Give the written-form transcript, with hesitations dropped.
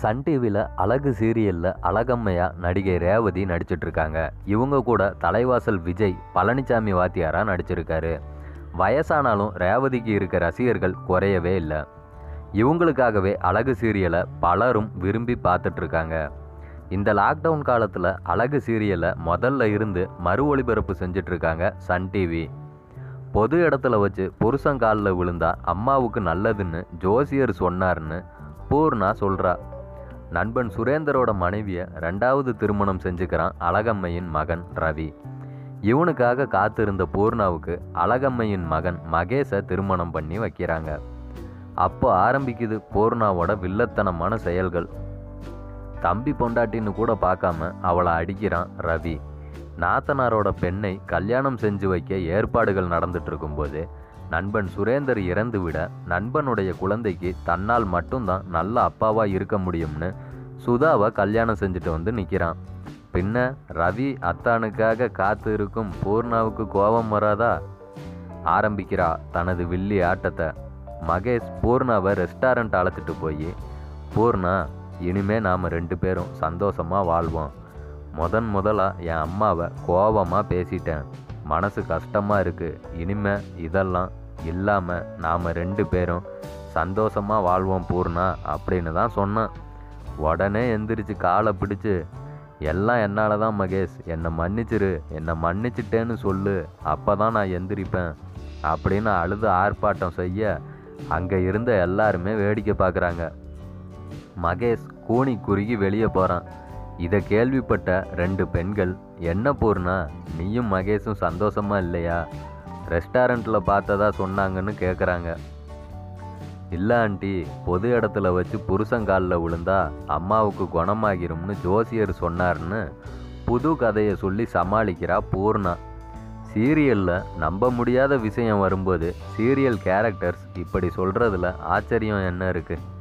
Sun டிவியில் அழகு சீரியலில் அழகம்மையா நடிகை ரேவதி நடிச்சிட்ருக்காங்க. இவங்க கூட தலைவாசல் விஜய் பழனிசாமி வாத்தியாராக நடிச்சிருக்காரு. வயசானாலும் ரேவதிக்கு இருக்க ரசிகர்கள் குறையவே இல்லை. இவங்களுக்காகவே அழகு சீரியலை பலரும் விரும்பி பார்த்துட்ருக்காங்க. இந்த லாக்டவுன் காலத்தில் அழகு சீரியலை முதல்ல இருந்து மறு ஒளிபரப்பு செஞ்சிட்ருக்காங்க சன் டிவி. பொது இடத்துல வச்சு புருஷங்காலில் விழுந்தா அம்மாவுக்கு நல்லதுன்னு ஜோசியர் சொன்னார்னு பூர்ணா சொல்கிறா. நண்பன் சுரேந்தரோட மனைவியை 2வது திருமணம் செஞ்சுக்கிறான் அழகம்மையின் மகன் ரவி. இவனுக்காக காத்திருந்த பூர்ணாவுக்கு அழகம்மையின் மகன் மகேஷை திருமணம் பண்ணி வைக்கிறாங்க. அப்போ ஆரம்பிக்குது பூர்ணாவோட வில்லத்தனமான செயல்கள். தம்பி பொண்டாட்டின்னு கூட பார்க்காம அவளை அடிக்கிறான் ரவி. நாத்தனாரோட பெண்ணை கல்யாணம் செஞ்சு வைக்க ஏற்பாடுகள் நடந்துட்டு இருக்கும்போது நண்பன் சுரேந்தர் இறந்து விட நண்பனுடைய குழந்தைக்கு தன்னால் மட்டும்தான் நல்ல அப்பாவாக இருக்க முடியும்னு சுதாவை கல்யாணம் செஞ்சுட்டு வந்து நிற்கிறான். பின்ன ரவி அத்தானுக்காக காத்து இருக்கும் பூர்ணாவுக்கு கோபம் வராதா? ஆரம்பிக்கிறா தனது வில்லி ஆட்டத்தை. மகேஷ் பூர்ணாவை ரெஸ்டாரண்ட் அழைச்சிட்டு போய், பூர்ணா, இனிமே நாம் 2 பேரும் சந்தோஷமாக வாழ்வோம். முதலாக என் அம்மாவை கோபமாக பேசிட்டேன், மனசு கஷ்டமாக இருக்குது. இனிமே இதெல்லாம் இல்லாமல் நாம் 2 பேரும் சந்தோஷமாக வாழ்வோம் பூர்ணா அப்படின்னு தான் சொன்னேன். உடனே எந்திரிச்சு காலை பிடிச்சு, எல்லாம் என்னால் தான் மகேஷ், என்னை மன்னிச்சிரு, என்னை மன்னிச்சிட்டேன்னு சொல்லு, அப்போ தான் நான் எந்திரிப்பேன் அப்படின்னு அழுது ஆர்ப்பாட்டம் செய்ய அங்கே இருந்த எல்லாருமே வேடிக்கை பார்க்குறாங்க. மகேஷ் கூனி குறுகி வெளியே போகிறான். இதை கேள்விப்பட்ட 2 பெண்கள், என்ன பூர்ணா, நீயும் மகேஷும் சந்தோஷமா இல்லையா? ரெஸ்டாரண்ட்டில் பார்த்ததா சொன்னாங்கன்னு கேட்குறாங்க. இல்லை ஆண்டி, பொது இடத்துல வச்சு புருஷங்காலில் விழுந்தா அம்மாவுக்கு குணமாகிரும்னு ஜோசியர் சொன்னார்னு புது கதையை சொல்லி சமாளிக்கிறா பூர்ணா. சீரியலில் நம்ப முடியாத விஷயம் வரும்போது சீரியல் கேரக்டர்ஸ் இப்படி சொல்கிறதுல ஆச்சரியம் என்ன இருக்குது?